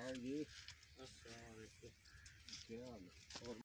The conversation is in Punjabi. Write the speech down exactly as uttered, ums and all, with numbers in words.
हाँ जी, अस्सलाम वालेकुम। क्या हाल है? और